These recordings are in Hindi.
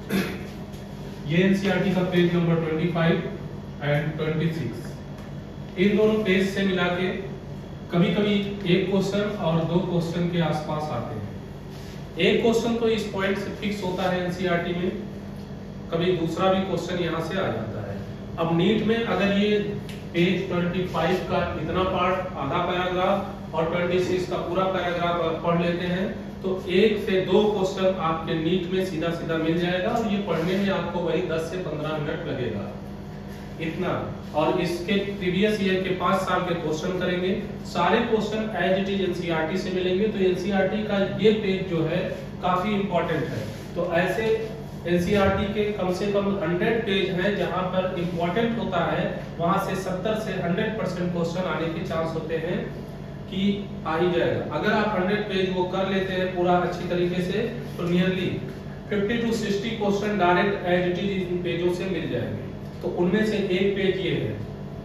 ये एनसीईआरटी का पेज नंबर 25 एंड 26, इन दोनों पेज से मिला के कभी कभी एक क्वेश्चन और दो क्वेश्चन के आसपास आते हैं। एक क्वेश्चन तो इस पॉइंट से फिक्स होता है एनसीईआरटी में, कभी दूसरा भी क्वेश्चन यहाँ से आ जाता है। अब नीट में अगर ये पेज 25 का इतना पार्ट आधा पैराग्राफ और 26 का पूरा पैराग्राफ पढ़ लेते हैं तो एक से दो क्वेश्चन आपके नीट में सीधा सीधा मिल जाएगा और ये पढ़ने में आपको वही 10 से 15 मिनट लगेगा इतना। और इसके प्रीवियस ईयर के 5 साल के क्वेश्चन करेंगे, सारे question as it is NCERT से मिलेंगे। तो एनसीईआरटी का ये पेज जो है काफी इंपॉर्टेंट है। तो ऐसे एनसीईआरटी के कम से कम 100 पेज हैं जहां पर इंपॉर्टेंट होता है, वहां से 70 से 100% क्वेश्चन आने के चांस होते हैं कि आ ही जाएगा। अगर आप 100 पेज वो कर लेते हैं पूरा अच्छी तरीके से तो nearly 50 to 60 question direct as it is इन पेजों से मिल जाएंगे। तो उनमें से एक पेज ये है,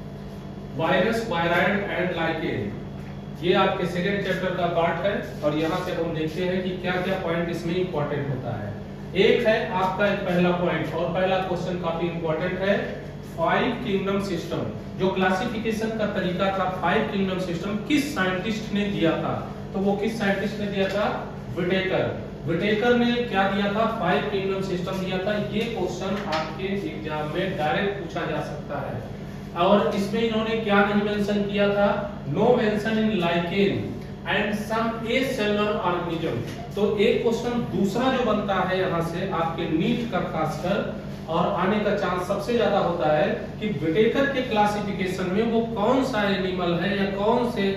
वायरस, वायराइड एंड लाइकेन। ये आपके सेकंड चैप्टर का पार्ट है और यहाँ से हम देखते हैं कि क्या क्या पॉइंट इसमें इंपॉर्टेंट होता है। एक है आपका एक पहला पॉइंट और पहला क्वेश्चन काफी इंपॉर्टेंट है, 5 किंगडम सिस्टम। जो क्लासिफिकेशन का तरीका था 5 किंगडम सिस्टम किस साइंटिस्ट ने दिया था, तो वो किस साइंटिस्ट ने दिया था, विटेकर। विटेकर ने क्या दिया था, 5 किंगडम सिस्टम दिया था। ये क्वेश्चन आपके एग्जाम में डायरेक्ट पूछा जा सकता है। और इसमें इन्होंने क्या नहीं मेंशन किया था, no mention in lichen and some acellular organism. तो एक क्वेश्चन दूसरा जो बनता है यहाँ से आपके नीट का खासकर और आने का चांस सबसे ज्यादा होता है कि विटेकर के क्लासिफिकेशन में वो कौन सा एनिमल है या कौन से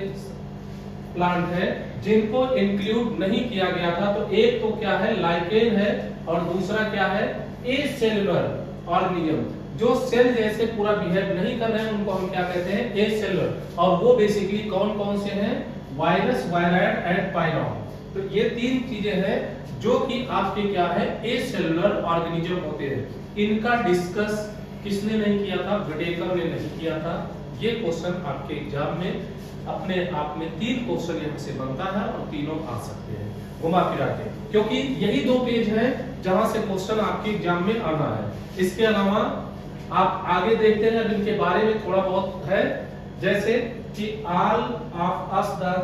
प्लांट है जिनको इंक्लूड नहीं किया गया था। तो एक तो क्या है, लाइकेन है और दूसरा क्या है, एसेलुलर ऑर्गेनिज्म। जो सेल जैसे पूरा बिहेव नहीं कर रहे हैं उनको हम क्या कहते हैं, एसेलुलर। और वो बेसिकली कौन कौन से हैं, वायरस, वायराइड एंड पायरॉन। तो ये 3 चीजें हैं जो कि आपके क्या है, एसेलुलर ऑर्गेनिज्म होते हैं। इनका डिस्कस किसने नहीं किया था, विटेकर ने नहीं किया था। ये क्वेश्चन आपके एग्जाम में अपने आप में 3 क्वेश्चन यहाँ से बनता है और तीनों आ सकते हैं घुमा फिरा के, क्योंकि यही 2 पेज हैं जहां से क्वेश्चन आपके एग्जाम में आना है। इसके अलावा आप आगे देखते हैं, अब इनके बारे में थोड़ा बहुत है, जैसे कि all of us the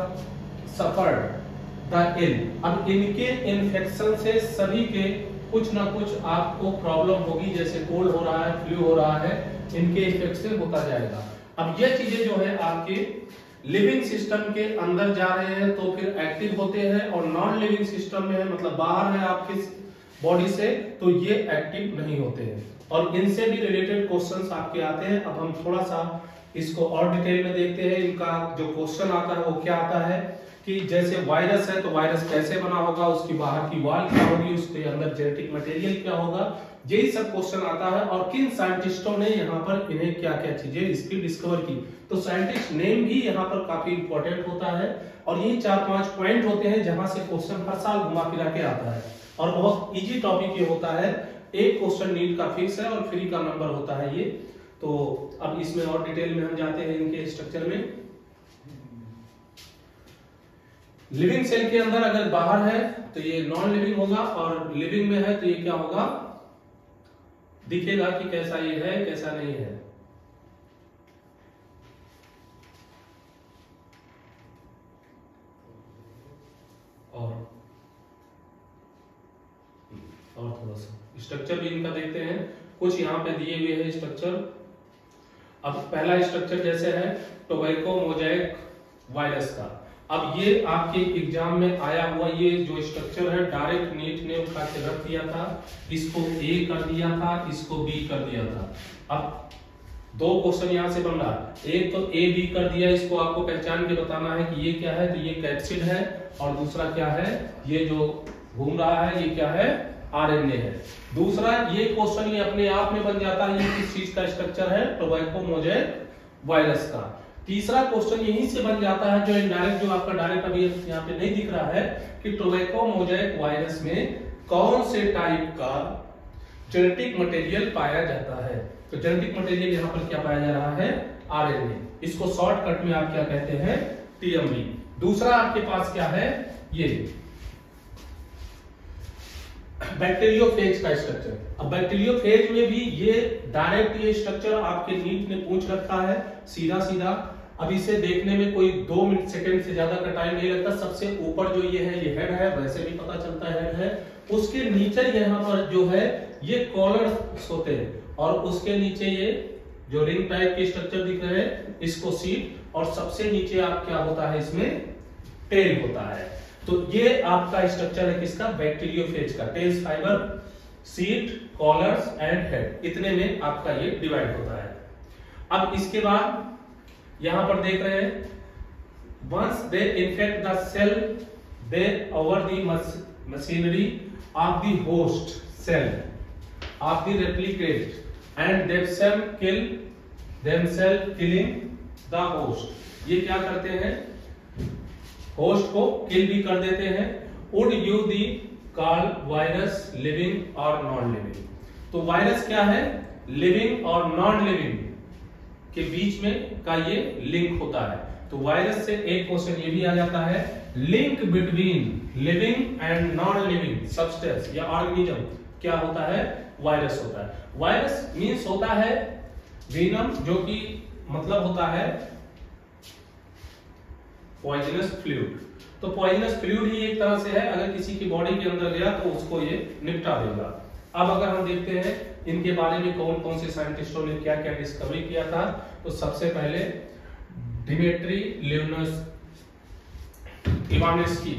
suffered the ill. अब इनके इन्फेक्शन से सभी के कुछ ना कुछ आपको प्रॉब्लम होगी, जैसे कोल्ड हो रहा है, फ्लू हो रहा है, इनके इफेक्ट से होता जाएगा। अब ये चीजें जो है आपके लिविंग सिस्टम के अंदर जा रहे हैं तो फिर एक्टिव होते हैं, और नॉन लिविंग सिस्टम में है मतलब बाहर है आपके बॉडी से तो ये एक्टिव नहीं होते हैं। और इनसे भी रिलेटेड क्वेश्चंस आपके आते हैं। अब हम थोड़ा सा इसको और डिटेल में देखते हैं। इनका जो क्वेश्चन आता है वो क्या आता है कि जैसे वायरस है तो वायरस कैसे बना होगा, उसकी बाहर की वॉल क्या होगी, उसके अंदर जेनेटिक मटेरियल क्या होगा, यही सब क्वेश्चन आता है। और किन साइंटिस्टों ने यहाँ पर इन्हें क्या क्या चीजें इसकी डिस्कवर की, तो साइंटिस्ट नेम भी यहाँ पर काफी इंपॉर्टेंट होता है। और यही 4-5 पॉइंट होते हैं जहां से क्वेश्चन हर साल घुमा फिरा के आता है और बहुत इजी टॉपिक ये होता है। एक क्वेश्चन नीट का फिक्स है और फ्री का नंबर होता है ये। तो अब इसमें और डिटेल में हम जाते हैं इनके स्ट्रक्चर में। लिविंग सेल के अंदर अगर बाहर है तो ये नॉन लिविंग होगा, और लिविंग में है तो ये क्या होगा, दिखेगा कि कैसा ये है कैसा नहीं है। और थोड़ा सा स्ट्रक्चर भी इनका देखते हैं, कुछ यहाँ पे दिए हुए हैं स्ट्रक्चर। अब पहला स्ट्रक्चर जैसे है टोबैको मोज़ेक वायरस का। अब ये आपके एग्जाम में आया हुआ ये जो स्ट्रक्चर है डायरेक्ट नीट ने उठा के रख दिया था, इसको ए कर दिया था, इसको बी कर दिया था। अब 2 क्वेश्चन यहाँ से बन रहा है, एक तो ए बी कर दिया, इसको आपको पहचान के बताना है कि ये क्या है, तो ये कैप्सिड है, और दूसरा क्या है, ये जो घूम रहा है ये क्या है, आरएनए है। दूसरा ये क्वेश्चन ये अपने आप में बन जाता है, ये किस चीज का स्ट्रक्चर है, टोबैको मोज़ेक वायरस का। तीसरा क्वेश्चन यहीं से बन जाता है जो इनडायरेक्ट, जो आपका डायरेक्ट अभी यहाँ पे नहीं दिख रहा है, कि टोबैको मोज़ेक वायरस में कौन से टाइप का जेनेटिक मटेरियल पाया जाता है। तो जेनेटिक मटेरियल यहाँ पर क्या पाया जा रहा है, आरएनए। इसको शॉर्टकट में आप क्या कहते हैं, टीएमबी। दूसरा आपके पास क्या है, ये बैक्टीरियोफेज का स्ट्रक्चर। अब बैक्टीरियोफेज में भी ये डायरेक्ट ये स्ट्रक्चर आपके नीट ने पूछ रखा है सीधा सीधा। अब इसे देखने में कोई 2 मिनट सेकंड से ज्यादा का टाइम नहीं लगता। सबसे ऊपर जो ये है ये हेड है, वैसे भी पता चलता है हेड है। उसके नीचे यहाँ पर जो है ये कॉलर्स होते हैं और उसके नीचे ये जो रिंग टाइप के स्ट्रक्चर दिख रहे हैं इसको सीट, और सबसे नीचे आप क्या होता है इसमें टेल होता है। तो ये आपका स्ट्रक्चर है किसका, बैक्टीरियोफेज का। Tails, fibre, sheath, collars and head, इतने में आपका ये डिवाइड होता है। अब इसके बाद यहां पर देख रहे हैं, once they infect the cell they over the machinery of the host cell of the replicate and themselves killing the host। ये क्या करते हैं, होस्ट को किल भी कर देते हैं। Would you the call virus living और नॉन लिविंग। तो वायरस क्या है, लिविंग और नॉन लिविंग के बीच में का ये लिंक होता है। तो वायरस से एक क्वेश्चन ये भी आ जाता है, link between living and non living substance या ऑर्गेनिज्म क्या होता है, वायरस होता है। वायरस मींस होता है वीनम, जो कि मतलब होता है पॉइजनस फ्लूइड। तो पॉइजनस फ्लूइड ही एक तरह से है, अगर किसी की बॉडी के अंदर गया तो उसको ये निपटा देगा। अब अगर हम देखते हैं इनके बारे में कौन कौन से साइंटिस्टों ने क्या क्या डिस्कवरी किया था, तो सबसे पहले डिमिट्री लियोनस इवानेस्की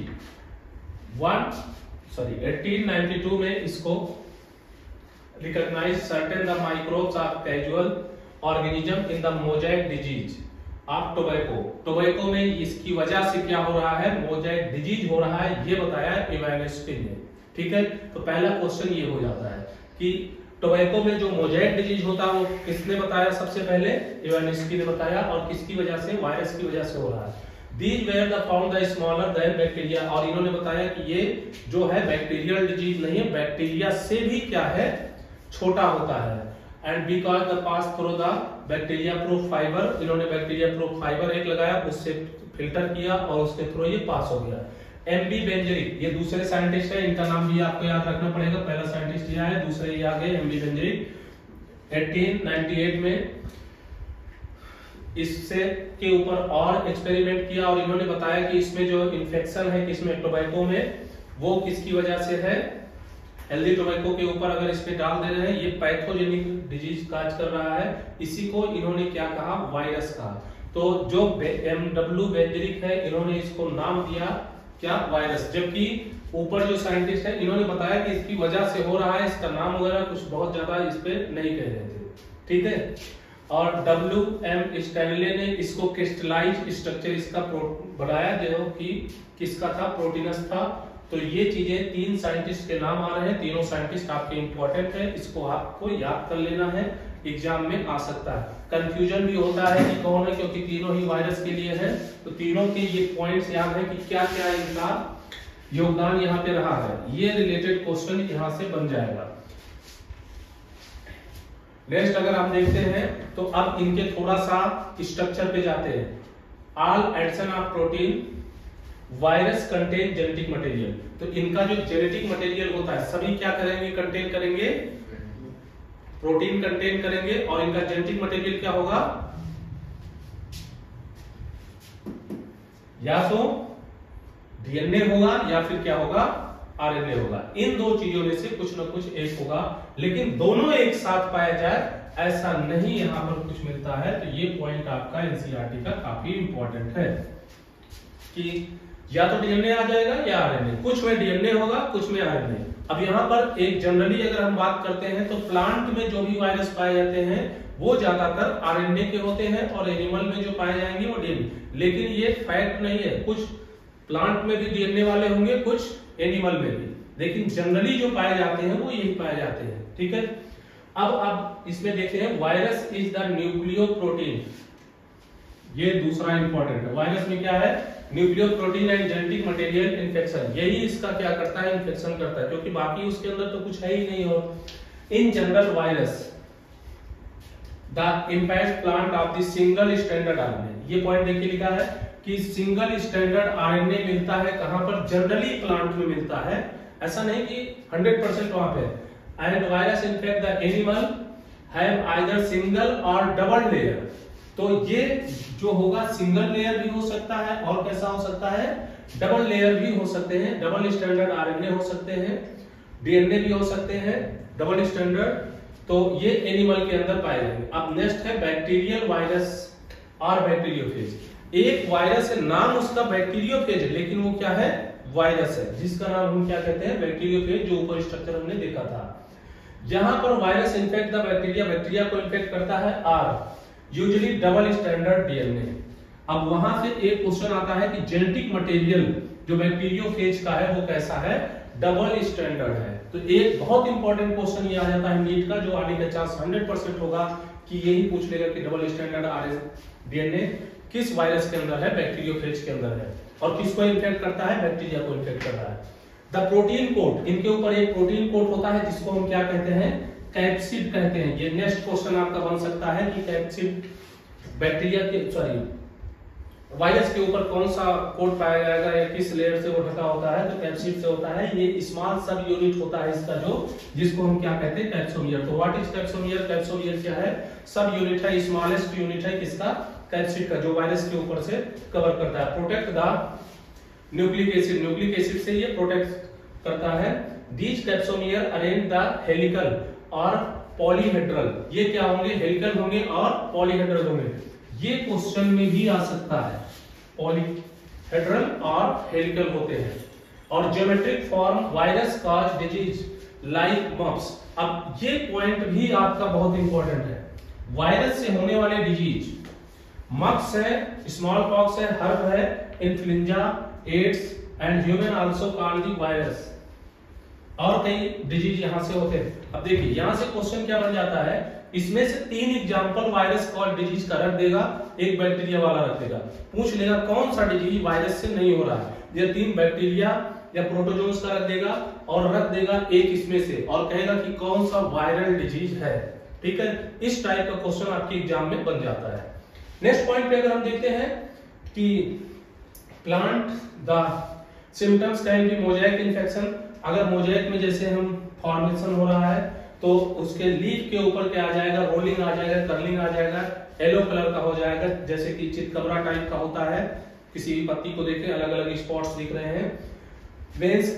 1892 में इसको recognise certain the microbes of casual organism in the mosaic disease of tobacco. Tobacco में इसकी वजह से क्या हो रहा है, मोजाइक डिजीज हो रहा है, ये बताया इवानेस्की ने। ठीक है, तो पहला क्वेश्चन ये हो जाता है कि टोबैको में जो मोजाइक डिजीज होता है वो किसने बताया, सबसे पहले इवानेस्की ने बताया, और किसकी वजह से, वायरस की वजह से हो रहा है। These were the found the smaller than bacteria, और इन्होंने बताया कि ये जो है बैक्टीरियल डिजीज नहीं है, बैक्टीरिया से भी क्या है, छोटा होता है। And because the pass through the bacteria proof fibre, इन्होंने बैक्टीरिया प्रूफ फाइबर एक लगाया, उससे फिल्टर किया और उसके थ्रू ये पास हो गया। एमबी बेंजरिक, ये दूसरे साइंटिस्ट है, इनका नाम भी आपको याद रखना पड़ेगा। पहला साइंटिस्ट ये है, दूसरे ये आ गए एमबी बेंजरिक 1898 में। इससे के ऊपर और एक्सपेरिमेंट किया और इन्होंने बताया कि इसमें जो इन्फेक्शन है किसमें, टोबैको में, वो किसकी वजह से है, हेल्दी टोबैको के ऊपर अगर इसमें डाल दे रहे हैं, ये पैथोजेनिक डिजीज काज कर रहा है। इसी को इन्होंने क्या कहा, वायरस कहा। तो जो एमडब्ल्यू बेंजरिक है, इन्होंने इसको नाम दिया क्या, वायरस। जबकि ऊपर जो साइंटिस्ट है इन्होंने बताया कि इसकी वजह से हो रहा है, इसका नाम वगैरह कुछ बहुत ज्यादा इस पे नहीं कह रहे थे। ठीक है, और WM स्टैनले ने इसको क्रिस्टलाइज स्ट्रक्चर इसका बनाया, जो कि किसका था, प्रोटीनस था। तो ये चीजें 3 साइंटिस्ट के नाम आ रहे हैं, तीनों साइंटिस्ट आपके इंपॉर्टेंट है, इसको आपको याद कर लेना है, एग्जाम में आ सकता है। कंफ्यूजन भी होता है कि कौन है, क्योंकि तीनों ही वायरस के लिए है। तो तीनों के ये पॉइंट्स याद है कि क्या क्या इनका योगदान यहाँ पे रहा है, ये रिलेटेड क्वेश्चन यहाँ से बन जाएगा। नेक्स्ट अगर हम देखते हैं तो अब इनके थोड़ा सा स्ट्रक्चर पे जाते हैं। All addition of protein virus contain genetic material. तो इनका जो जेनेटिक मटेरियल होता है सभी क्या करेंगे, कंटेन करेंगे, प्रोटीन कंटेन करेंगे, और इनका जेनेटिक मटेरियल क्या होगा, या तो डीएनए होगा या फिर क्या होगा, आरएनए होगा। इन दो चीजों में से कुछ ना कुछ एक होगा, लेकिन दोनों एक साथ पाया जाए ऐसा नहीं यहां पर कुछ मिलता है। तो ये पॉइंट आपका एनसीईआरटी का काफी इंपॉर्टेंट है कि या तो डीएनए आ जाएगा या आरएनए, कुछ में डीएनए होगा कुछ में आरएनए। अब यहाँ पर एक जनरली अगर हम बात करते हैं तो प्लांट में जो भी वायरस पाए जाते हैं वो ज्यादातर आरएनए के होते हैं, और एनिमल में जो पाए जाएंगे वो डीएनए। लेकिन ये फैक्ट नहीं है, कुछ प्लांट में भी डीएनए वाले होंगे, कुछ एनिमल में भी, लेकिन जनरली जो पाए जाते हैं वो यही पाए जाते हैं। ठीक है, अब इसमें देखते हैं, virus is the nucleoprotein. ये दूसरा इंपॉर्टेंट है। वायरस में क्या है, nucleoprotein and genetic material infection. यही इसका क्या करता है, इन्फेक्शन करता है, क्योंकि बाकी उसके अंदर तो कुछ है ही नहीं। हो in general virus the impact plant of the single standard RNA. ये पॉइंट देखिए लिखा है कि सिंगल स्टैंडर्ड आरएनए मिलता है कहां पर, जनरली प्लांट में मिलता है, ऐसा नहीं कि 100% वहां पे। And virus infect the animal have either single और डबल लेयर। तो ये जो होगा सिंगल लेयर भी हो सकता है और कैसा हो सकता है, डबल लेयर भी हो सकते हैं। डबल स्टैंडर्ड आरएनए हो सकते हैं, डीएनए भी हो सकते हैं डबल स्टैंडर्ड। तो ये एनिमल के अंदर पाए जाएंगे। अब नेक्स्ट है बैक्टीरियल वायरस और बैक्टीरियोफेज। एक वायरस है, नाम उसका बैक्टीरियोफेज है, लेकिन वो क्या है, वायरस है, जिसका नाम हम क्या कहते हैं, बैक्टीरियोफेज, जो ऊपर स्ट्रक्चर हमने देखा था। यहां पर virus infect the bacteria, bacteria को इन्फेक्ट करता है are, usually double standard DNA. अब वहां से एक क्वेश्चन आता है कि जेनेटिक मटेरियल जो बैक्टीरियोफेज का है वो कैसा है, डबल स्टैंडर्ड है। तो एक बहुत इंपॉर्टेंट क्वेश्चन ये आ जाता है नीट का, जो आने का चांस 100% होगा कि यही पूछ लेगा कि डबल स्टैंडर्ड डीएनए किस वायरस के अंदर है, बैक्टीरियोफेज के अंदर है, और किसको इन्फेक्ट करता है, बैक्टीरिया को इन्फेक्ट कर रहा है। द प्रोटीन कोट, इनके ऊपर एक प्रोटीन कोट होता है जिसको हम क्या कहते हैं, कैप्सिड कहते हैं। ये नेक्स्ट क्वेश्चन आपका बन सकता है कि कैप्सिड बैक्टीरिया के वायरस के ऊपर कौन सा कोट पाया जाएगा या किस लेयर से वो ढका होता है, तो कैप्सिड से होता है। ये स्मॉल सब यूनिट होता है इसका, जो जिसको हम क्या कहते हैं, कैप्सोमियर। तो व्हाट इज कैप्सोमियर, कैप्सोमियर क्या है, सब यूनिट है, स्मॉलेस्ट यूनिट है किसका, कैप्सिड का, जो वायरस के ऊपर से कवर करता है। Protect the nucleic acid, nucleic acid से ये प्रोटेक्ट करता है। These capsomere arrange the helical और पॉलीहेड्रल, ये क्या होंगे, हेलिकल होंगे और पॉलीहेड्रल होंगे। ये क्वेश्चन में भी आ सकता है, पॉलीहेड्रल और हेलिकल होते हैं। और geometric form virus cause disease like mumps. अब ये पॉइंट भी आपका बहुत इंपॉर्टेंट है, वायरस से होने वाले डिजीज, मम्प्स है, स्मॉल पॉक्स है, हर्ब है, influenza, AIDS and human also called the virus. और कई डिजीज यहां से होते हैं। अब देखिए यहां से क्वेश्चन क्या बन जाता है, इसमें से 3 एग्जांपल वायरस कॉल्ड डिजीज का रख देगा, एक बैक्टीरिया वाला रख देगा, पूछ लेगा कौन सा डिजीज वायरस से नहीं हो रहा है। ये 3 बैक्टीरिया या प्रोटोजोन्स का रख देगा और रख देगा एक इसमें से, और कहेगा कि कौन सा वायरल डिजीज है। ठीक है, इस टाइप का क्वेश्चन आपके एग्जाम में बन जाता है। नेक्स्ट पॉइंट पे अगर हम देखते हैं कि plant the symptoms can be mosaic infection. अगर मोजाइक में जैसे हम फॉर्मेशन हो रहा है तो उसके लीफ के ऊपर क्या आ जाएगा, रोलिंग आ जाएगा, कर्लिंग आ जाएगा, येलो कलर का हो जाएगा, जैसे कि चितकबरा टाइप का होता है। किसी भी पत्ती को देखें अलग अलग स्पॉट्स दिख रहे हैं। वेन्स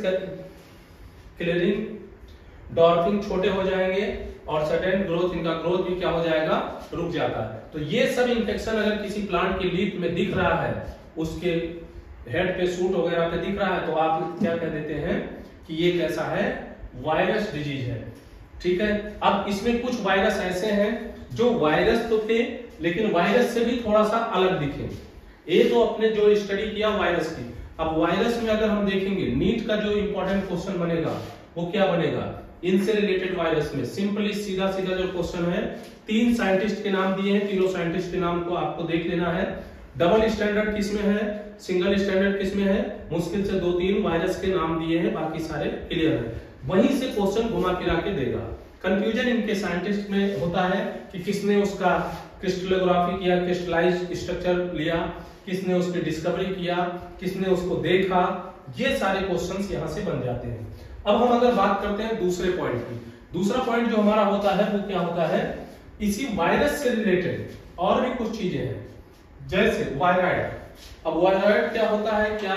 क्लियरिंग, डॉर्फिंग छोटे हो जाएंगे, और सडन ग्रोथ, इनका ग्रोथ भी क्या हो जाएगा, रुक जाता है। तो ये सब इंफेक्शन अगर किसी प्लांट के लीफ में दिख रहा है, उसके हेड पे, सूट वगैरह पे दिख रहा है, तो आप क्या कह देते हैं कि ये कैसा है, वायरस डिजीज है। ठीक है, अब इसमें कुछ वायरस ऐसे हैं जो वायरस तो थे लेकिन वायरस से भी थोड़ा सा अलग दिखे। ये तो अपने जो स्टडी किया वायरस की। अब वायरस में अगर हम देखेंगे, नीट का जो इंपॉर्टेंट क्वेश्चन बनेगा वो क्या बनेगा, इनसे रिलेटेड वायरस में सिंपली सीधा सीधा जो क्वेश्चन है, 3 साइंटिस्ट के नाम दिए हैं, तीनों साइंटिस्ट के नाम को आपको देख लेना है। डबल स्टैंडर्ड किस में है, सिंगल स्टैंडर्ड किस में है, मुश्किल से 2-3 वायरस के नाम दिए हैं, बाकी सारे क्लियर है। वहीं से क्वेश्चन घुमा फिरा के देगा। कंफ्यूजन इनके साइंटिस्ट में होता है कि किसने उसका क्रिस्टलोग्राफी किया, क्रिस्टलाइज्ड स्ट्रक्चर लिया, किसने उसकी डिस्कवरी किया, किसने उसको देखा, ये सारे क्वेश्चंस यहां से बन जाते हैं। अब हम अगर बात करते हैं दूसरे पॉइंट की, दूसरा पॉइंट जो हमारा होता है वो क्या होता है, इसी वायरस से रिलेटेड और भी कुछ चीजें हैं, जैसे वायराइड। अब वायराइड क्या होता है, क्या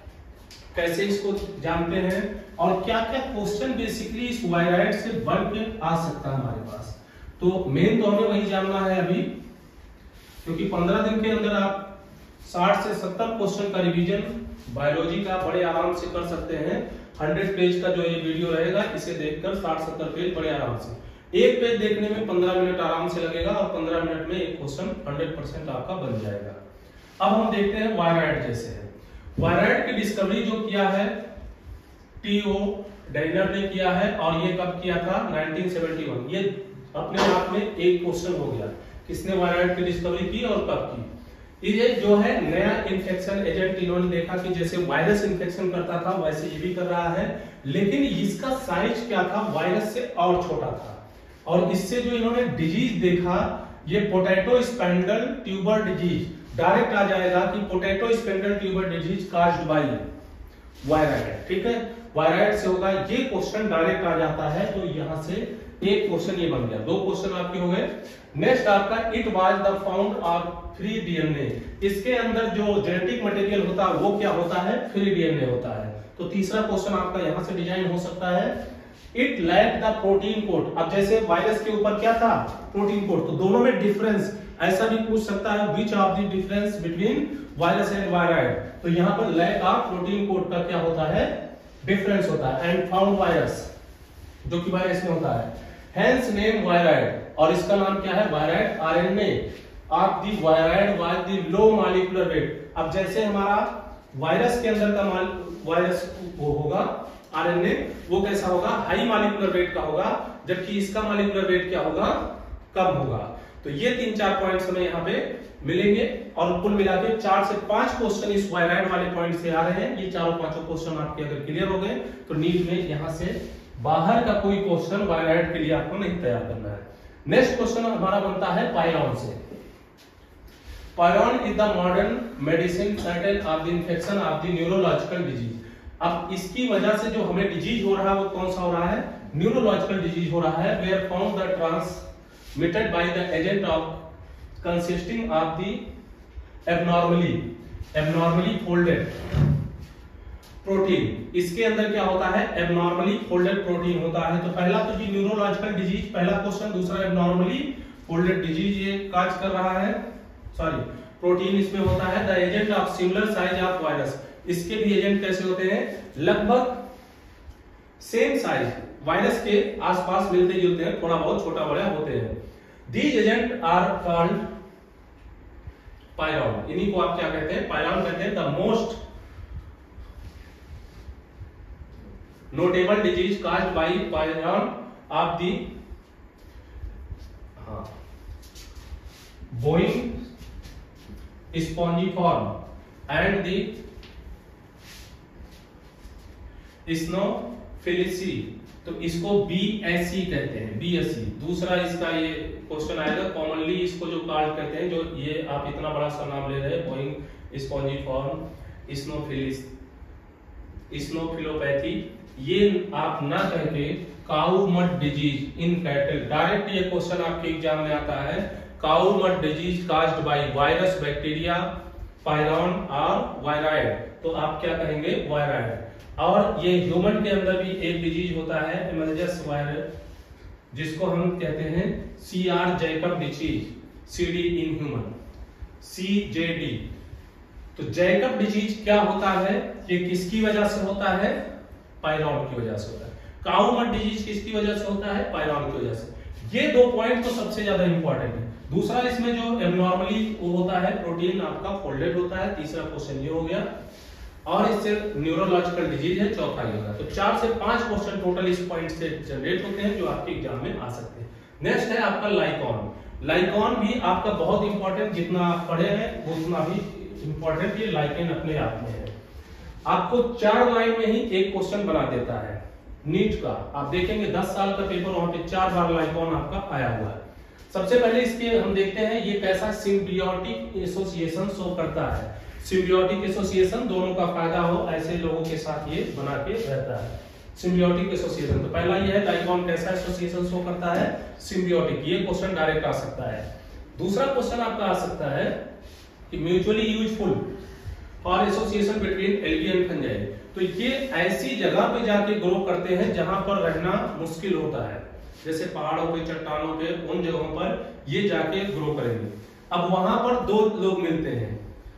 कैसे इसको जानते हैं, और क्या क्या क्वेश्चन बेसिकली इस वायराइड से बढ़ के आ सकता है हमारे पास। तो मेन तो हमें वही जानना है अभी, क्योंकि 15 दिन के अंदर आप 60 से 70 क्वेश्चन का रिवीजन बायोलॉजी का बड़े आराम से कर सकते हैं। 100 पेज का जो ये वीडियो रहेगा, इसे देखकर 60-70 पेज बड़े आराम से, एक पेज देखने में 15 मिनट आराम से लगेगा, और 15 मिनट में एक क्वेश्चन 100% आपका बन जाएगा। अब हम देखते हैं वायराइड जैसे है। वायराइड की डिस्कवरी जो किया है टी.ओ. डाइलर ने किया है, और ये कब किया था, 1971। ये अपने आप में एक क्वेश्चन हो गया, किसने वायराइड की डिस्कवरी की और कब की। ये जो है नया इन्फेक्शन एजेंट, इन्होंने देखा कि जैसे वायरस इन्फेक्शन करता था वैसे ये भी कर रहा है, लेकिन इसका साइज क्या था, वायरस से और छोटा था। और इससे जो इन्होंने डिजीज देखा, ये potato spindle tuber disease, direct आ जाएगा कि potato spindle tuber disease caused by viroid. ठीक है, वायराइड से होगा। ये क्वेश्चन डायरेक्ट आ जाता है, तो यहां से एक क्वेश्चन ये बन गया, दो क्वेश्चन आपके हो गए। नेक्स्ट आपका it was the found of free DNA, इसके अंदर जो जेनेटिक मटेरियल होता है वो क्या होता है, फ्री डीएनए होता है। तो तीसरा क्वेश्चन आपका यहां से डिजाइन हो सकता है, it lack the protein code. अब जैसे वायरस के ऊपर क्या था, प्रोटीन कोड, तो दोनों में डिफरेंस ऐसा भी पूछ सकता है, which of the difference between virus and viroid. तो यहां पर लैक ऑफ प्रोटीन कोड का क्या होता है, डिफरेंस होता है। एंड फाउंड वायरस, जो कि वायरस में होता है, हेंस नेम वायराइड, और इसका नाम क्या है, viroid. RNA of the viroid was the low molecular weight. अब जैसे हमारा वायरस के अंदर का वायरस वो होगा आरएनए, वो कैसा होगा, हाई मॉलिक्यूलर वेट का होगा, जबकि इसका मॉलिक्यूलर वेट क्या होगा, कम होगा। तो ये 3-4 पॉइंट्स हमें यहाँ पे मिलेंगे, और कुल मिला के 4 से 5 क्वेश्चन इस वायराइड वाले पॉइंट से आ रहे हैं। ये चारों पांचों क्वेश्चन आपके अगर क्लियर हो गए तो नीट में यहाँ से बाहर का कोई क्वेश्चन वायराइड के लिए आपको नहीं तैयार करना है। नेक्स्ट क्वेश्चन हमारा बनता है पायरॉन से। Prion is the modern medicine title of the infection of the neurological disease. अब इसकी वजह से जो हमें डिजीज हो रहा है वो कौन सा हो रहा है, न्यूरोलॉजिकल डिजीज हो रहा है। Were found the transmitted by the agent of consisting of the abnormally folded protein. इसके अंदर क्या होता है, एबनॉर्मली फोल्डेड प्रोटीन होता है। तो पहला तो जी न्यूरोलॉजिकल डिजीज पहला क्वेश्चन, दूसरा एबनॉर्मली फोल्डेड डिजीज ये काज कर रहा है, सॉरी प्रोटीन इसमें होता है। The agent of similar size of virus, इसके भी एजेंट कैसे होते हैं, लगभग सेम साइज वायरस के आसपास मिलते जुलते हैं, थोड़ा बहुत छोटा बड़ा होते हैं। These agent are called prion, इन्हीं को आप क्या कहते हैं, पायरॉन कहते हैं। The most notable disease caused by prion of the bovine spongiform and the स्नोफिलिसी, तो इसको बीएससी कहते हैं, बीएससी। दूसरा इसका ये क्वेश्चन आएगा, कॉमनली इसको जो कार्ड कहते हैं, जो ये आप इतना बड़ा सा नाम ले रहे हैं, बोइंग स्पॉन्जिफॉर्म, स्नोफिलोपैथी, ये आप ना कह के cow mad disease in cattle, direct ये क्वेश्चन आपके एग्जाम में आता है, cow mad disease caused by virus, bacteria, prion और वायराइड, तो आप क्या कहेंगे, वायराइड। और ये ह्यूमन के अंदर भी एक डिजीज होता है, एमर्जेंस वायरस, जिसको हम कहते हैं CR Jacob disease, CD in human, CJD. तो जैकब डिजीज क्या होता है, ये किसकी वजह से होता है, पायरॉन की वजह से होता है। काऊ मड डिजीज किसकी वजह से होता है, पायरॉन की वजह से। ये दो पॉइंट तो सबसे ज्यादा इंपॉर्टेंट है। दूसरा इसमें जो एबनॉर्मली वो होता है, प्रोटीन आपका फोल्डेड होता है, तीसरा क्वेश्चन ये हो गया, और इससे न्यूरोलॉजिकल डिजीज है, चौथा ये होगा। तो 4 से 5 क्वेश्चन टोटल इस पॉइंट से जनरेट होते हैं, जो आपके एग्जाम में आ सकते हैं। नेक्स्ट है आपका लाइकॉन। लाइकॉन भी आपका बहुत इंपॉर्टेंट, जितना आप पढ़े हैं उतना भी इंपॉर्टेंट ये लाइकेन अपने आप में है। आपको 4 लाइन में ही एक क्वेश्चन बना देता है नीट का। आप देखेंगे 10 साल का पेपर, वहां पे 4 बार लाइकॉन आपका आया हुआ है। सबसे पहले इसके हम देखते हैं ये कैसा सिम्बियोटिक एसोसिएशन शो करता है। सिम्बियोटिक एसोसिएशन, दोनों का फायदा हो ऐसे लोगों के साथ ये बना के रहता है, सिम्बियोटिक एसोसिएशन। तो पहला ये है लाइकॉन कैसा एसोसिएशन शो करता है, सिम्बियोटिक, ये क्वेश्चन डायरेक्ट आ सकता है। दूसरा क्वेश्चन आपका आ सकता है कि mutually useful for association between algae and fungi. तो ये ऐसी जगह पे जाके ग्रो करते हैं जहां पर रहना मुश्किल होता है, जैसे पहाड़ों पे, चट्टानों पे, उन जगहों पर ये जाके ग्रो करेंगे। अब वहां पर 2 लोग मिलते हैं,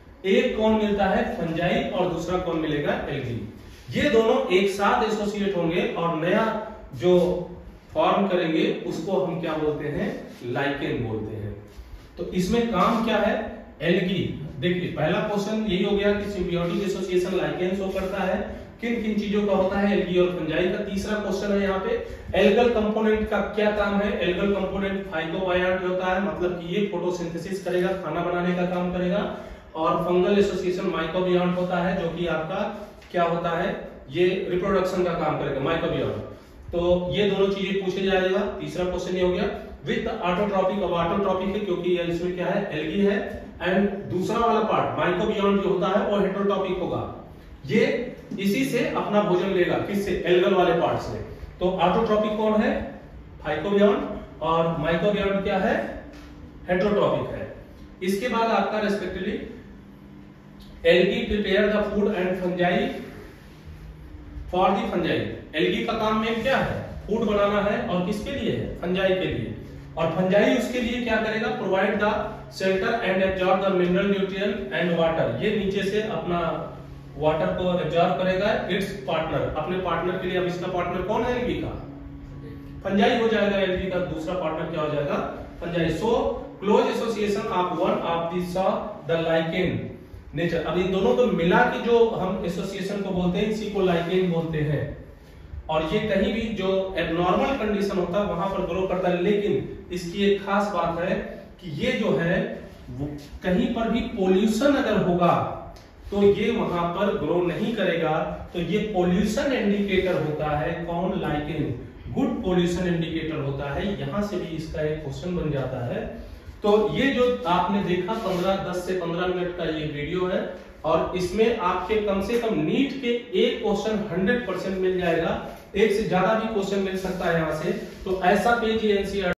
एक कौन मिलता है, फंजाई, और दूसरा कौन मिलेगा, एल्गी। ये दोनों एक साथ एसोसिएट होंगे और नया जो फॉर्म करेंगे उसको हम क्या बोलते हैं, लाइकेन बोलते हैं। तो इसमें काम क्या है, एल्गी। देखिए पहला क्वेश्चन यही हो गया कि सिम्बियोटिक एसोसिएशन लाइकेन शो करता है, किन किन चीजों का होता है, एल्गी और फंजाई का। तीसरा क्वेश्चन है यहाँ पे एल्गल कंपोनेंट का क्या काम है। एल्गल कंपोनेंट फाइटोबायोट होता है, मतलब कि ये फोटोसिंथेसिस करेगा, खाना बनाने का काम करेगा। और फंगल एसोसिएशन माइकोबियोट होता है, जो कि आपका क्या होता है, ये रिप्रोडक्शन का काम करेगा, माइकोबियोट। तो ये दोनों चीजें पूछे जाएगा। तीसरा क्वेश्चन ये हो गया विद ऑटोट्रॉपिक। अब ऑटोट्रॉपिक है क्योंकि इसमें क्या है, एल्गी है, एंड दूसरा वाला पार्ट माइकोबियोट जो होता है वो हेटेरोट्रॉपिक होगा। ये इसी से अपना भोजन लेगा, किससे? एल्गल वाले पार्ट से। तो ऑटोट्रॉपिक कौन है? फाइकोबियन, और माइकोबियन क्या है? हेटेरोट्रॉपिक है। इसके बाद आपका respectively algae prepare the food and fungi for the fungi. Algae का काम में क्या है? फूड बनाना है, और किसके लिए है? फंजाई के लिए। और फंजाई उसके लिए क्या करेगा? Provide the shelter and absorb the mineral nutrient and water. ये नीचे से अपना वाटर को एब्जॉर्ब करेगा इट्स पार्टनर, अपने पार्टनर के लिए। अब इसका पार्टनर कौन है? एल्गी का फंजाई हो जाएगा। एल्गी का दूसरा पार्टनर क्या हो जाएगा? Fungi. So close association of one of the saw the lichen nature. अब इन दोनों को मिला के जो हम एसोसिएशन को बोलते हैं, इसी को लाइकेन बोलते हैं। और ये कहीं भी जो एबनॉर्मल कंडीशन होता है वहां पर ग्रो करता है। लेकिन इसकी एक खास बात है कि ये जो है वो कहीं पर भी पोल्यूशन अगर होगा तो ये वहां पर ग्रो नहीं करेगा। तो ये पोल्यूशन इंडिकेटर होता है। कौन? लाइकेन। गुड पोल्यूशन इंडिकेटर होता है। यहां से भी इसका एक क्वेश्चन बन जाता है। तो ये जो आपने देखा 10 से 15 मिनट का ये वीडियो है, और इसमें आपके कम से कम नीट के एक क्वेश्चन 100% मिल जाएगा। एक से ज्यादा भी क्वेश्चन मिल सकता है यहां से। तो ऐसा पेज एनसीईआरटी